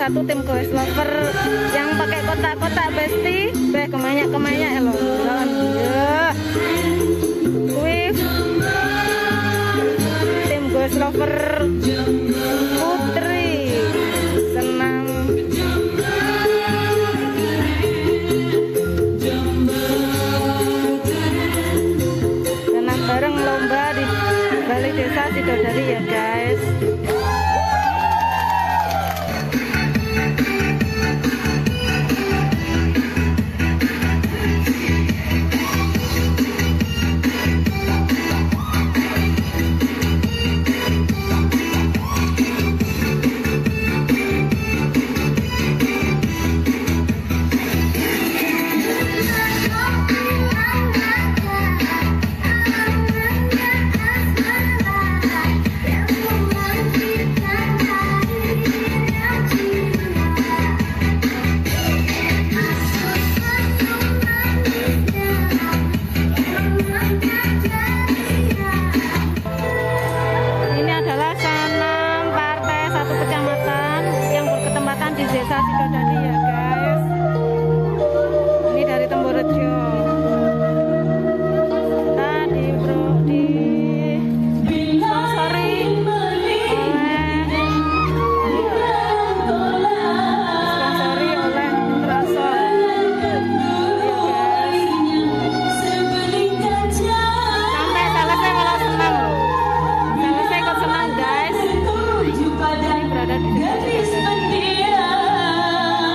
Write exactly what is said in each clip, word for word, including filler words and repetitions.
satu tim Goes Lover yang pakai kotak-kotak besti, beh kemanyak-kemanyak ya loh. Ya. Wih. Tim Goes Lover Putri senang. Senang bareng lomba di Balai Desa Sidodari ya guys. Desa Sidodadi ya guys. Ini dari Temborejo. Tadi bro di sponsori oleh sponsori oleh Trasol. Sampai selesai malah senang. Selesai kok senang guys. Ini berada di Desa Sidodadi.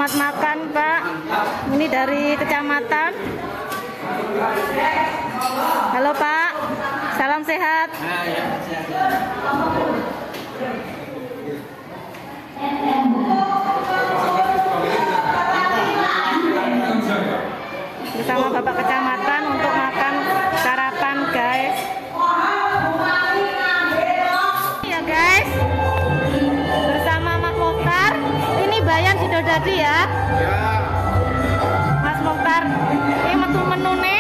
Selamat makan, Pak. Ini dari kecamatan. Halo, Pak. Salam sehat. Bersama Bapak Kecamatan untuk makan sarapan, guys. Ya, guys. Bersama Mas Mokhtar. Ini Bayan Sidodadi ya. Mas Mokhtar. Ini menu-menu nih.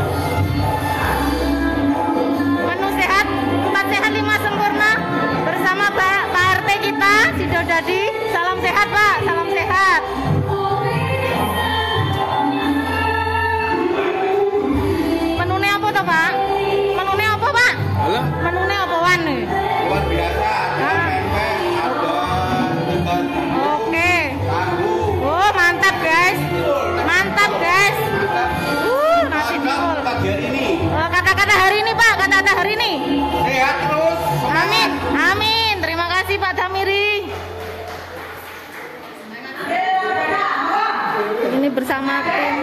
Menu sehat, empat sehat lima sempurna. Bersama Pak, Pak R T kita Sidodadi. Salam sehat, Pak. Salam sehat. Menunya apa tuh, Pak? Menunya apa, Pak? Halo? Menunya apa wan nih? Luar biasa. Oke. Oh, mantap, guys. Mantap, guys. Uh, nasi jebol. Oh, kata-kata hari ini, Pak. Kata-kata hari ini. Sehat terus. Amin. Amin. Terima kasih, Pak Damiri. Ini bersama tim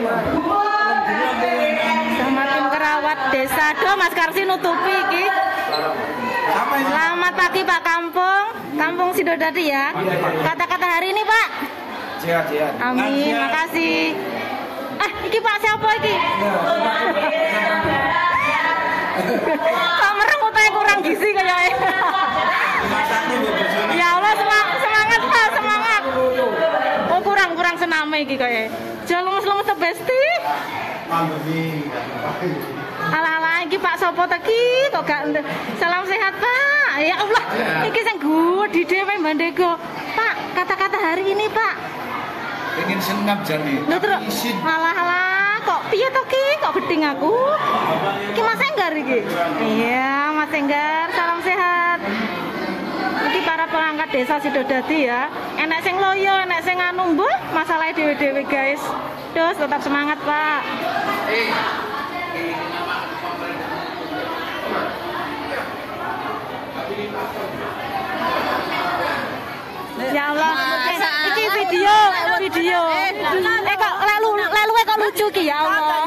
sama tim kerawat desa. Do Mas Karsi nutupi iki. Selamat pagi Pak Kampung, Kampung Sidodadi ya. Kata-kata hari ini, Pak. Sehat, sehat. Amin, makasih. Ah, iki Pak siapa iki? Pak mereng utangnya kurang gizi kayaknya. Ya Allah, semangat Pak, semangat. Oh, kurang kurang sename iki kayaknya. Jangan lemes-lemes to Besti. Ala-ala iki Pak sapa ta iki kok gak salam sehat Pak. Ya Allah, iki sing gede dhewe Mbandego. Pak, kata-kata hari ini, Pak. Pengen senam jane. Lho terus alah-alah kok piye to ki? Kok gedeng aku? Iki Mas Enggar iki. Iya, Mas Enggar, salam sehat. Iki para perangkat desa Sidodadi ya. Enek sing loyo, enek sing anu mbuh, masalah dhewe-dhewe guys. Terus tetap semangat, Pak. Ya Allah, eh, iki video, video. Eh kok lelu lelu kok lucu ki ya Allah.